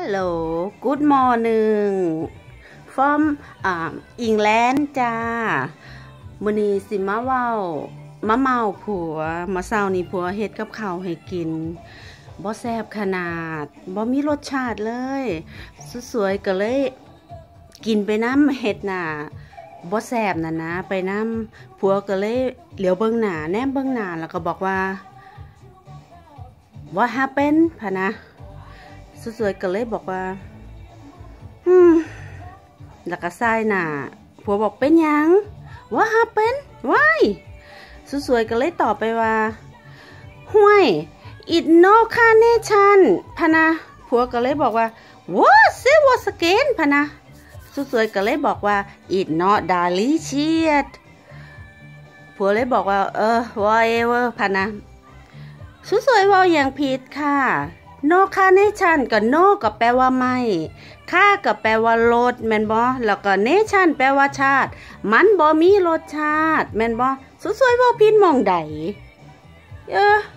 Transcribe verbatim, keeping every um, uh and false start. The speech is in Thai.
Hello Good morning from อ่า England จ้ามื้อนี้สิมาเว้ามะเมาผัวมาเช้านี้ผัวเฮ็ดกับข้าวให้กินบ่แซ่บขนาดบ่มีรสชาติเลยสวยๆก็เลยกินไปนำเฮ็ดน่ะบ่แซ่บน่ะนะไปนำผัวก็เลยเหลียวเบิ่งหน้าแนมเบิ่งหน้าแล้วก็บอกว่า What happened พะนะสวยๆก็เลยบอกว่าอืมแล้วก็ใส่หน้าผัวบอกเป็นหยัง What happened why สวยๆก็เลยตอบไปว่าห้วย it no carnation พะนะผัวก็เลยบอกว่า what say what again พะนะสวยๆก็เลยบอกว่า it not delicious ผัวเลยบอกว่าเออ whatever พะนะสวยๆว่าอย่างผิดค่ะ no carnation ก็ no ก็แปลว่าไม่ค่าก็แปลว่ารสแม่นบ่แล้วก็ nation แปลว่าชาติมันบ่มีรสชาติแม่นบ่สวยๆว่าผิดหม่องใดเออ